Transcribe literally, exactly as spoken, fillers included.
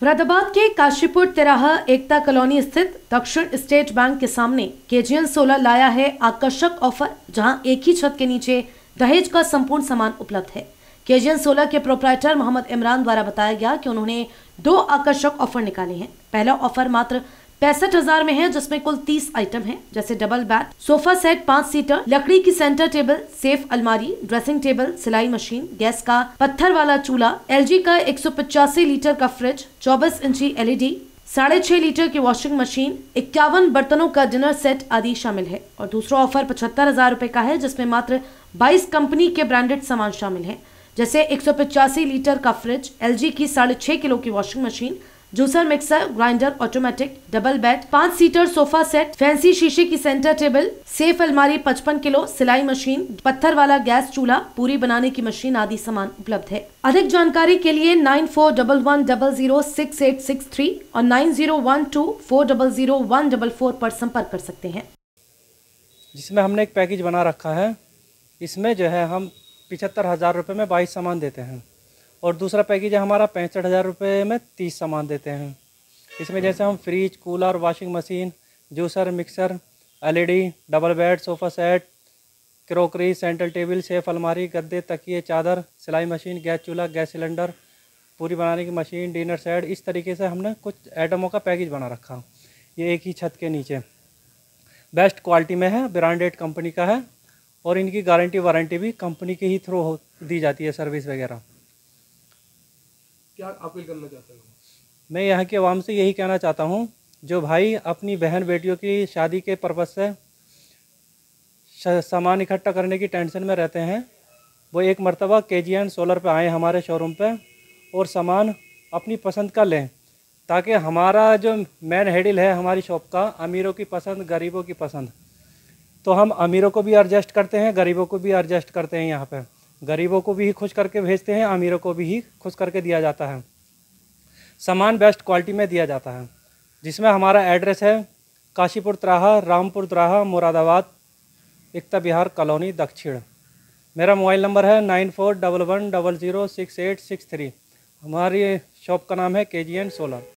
मुरादाबाद के काशीपुर तिराहा एकता कॉलोनी स्थित दक्षिण स्टेट बैंक के सामने केजीएन सोलर लाया है आकर्षक ऑफर, जहां एक ही छत के नीचे दहेज का संपूर्ण सामान उपलब्ध है। केजीएन सोलर के प्रोप्राइटर मोहम्मद इमरान द्वारा बताया गया कि उन्होंने दो आकर्षक ऑफर निकाले हैं। पहला ऑफर मात्र पैंसठ हजार में है, जिसमें कुल तीस आइटम हैं, जैसे डबल बेड, सोफा सेट पाँच सीटर, लकड़ी की सेंटर टेबल, सेफ अलमारी, ड्रेसिंग टेबल, सिलाई मशीन, गैस का पत्थर वाला चूल्हा, एलजी का एक सौ पचासी लीटर का फ्रिज, चौबीस इंची एलईडी, साढ़े छह लीटर की वॉशिंग मशीन, इक्यावन बर्तनों का डिनर सेट आदि शामिल है। और दूसरा ऑफर पचहत्तर हजार रूपए का है, जिसमें मात्र बाईस कंपनी के ब्रांडेड सामान शामिल है, जैसे एक सौ पचासी लीटर का फ्रिज, एलजी की साढ़े छह किलो की washing machine, juicer, mixer grinder automatic, double bed, पाँच सीटर सोफा सेट, फैंसी शीशे की सेंटर टेबल, सेफ अलमारी पचपन किलो, सिलाई मशीन, पत्थर वाला गैस चूल्हा, पूरी बनाने की मशीन आदि सामान उपलब्ध है। अधिक जानकारी के लिए nine four one one double zero six eight six three और nine zero one two four double zero one double four पर संपर्क कर सकते हैं। जिसमें हमने एक पैकेज बना रखा है। इसमें जो है हम पिछहत्तर हज़ार रुपये में बाईस सामान देते हैं और दूसरा पैकेज है हमारा पैंसठ हज़ार रुपये में तीस सामान देते हैं। इसमें जैसे हम fridge, cooler, washing machine, juicer, mixer, LED, double bed, sofa set, crockery, centre table, safe अलमारी, गद्दे, तकिए, चादर, सिलाई मशीन, गैस चूल्हा, गैस सिलेंडर, पूरी बनाने की मशीन, डिनर सेट, इस तरीके से हमने कुछ आइटमों का पैकेज बना रखा। ये एक ही छत के नीचे बेस्ट क्वालिटी में है, ब्रांडेड कंपनी का है और इनकी गारंटी वारंटी भी कंपनी के ही थ्रू दी जाती है, सर्विस वगैरह। क्या अपील करना चाहते हैं? मैं यहाँ की आवाम से यही कहना चाहता हूँ, जो भाई अपनी बहन बेटियों की शादी के पर्पज़ से सामान इकट्ठा करने की टेंशन में रहते हैं, वो एक मरतबा केजीएन सोलर पे आएँ हमारे शोरूम पे और सामान अपनी पसंद का लें, ताकि हमारा जो मेन हेडिल है हमारी शॉप का, अमीरों की पसंद, गरीबों की पसंद, तो हम अमीरों को भी एडजस्ट करते हैं, गरीबों को भी एडजस्ट करते हैं। यहाँ पे गरीबों को भी खुश करके भेजते हैं, अमीरों को भी खुश करके दिया जाता है। सामान बेस्ट क्वालिटी में दिया जाता है। जिसमें हमारा एड्रेस है काशीपुर तिराहा, रामपुर तिराहा, मुरादाबाद, एकता विहार कॉलोनी दक्षिण। मेरा मोबाइल नंबर है nine four double one double zero six eight six three. हमारी शॉप का नाम है केजीएन सोलर।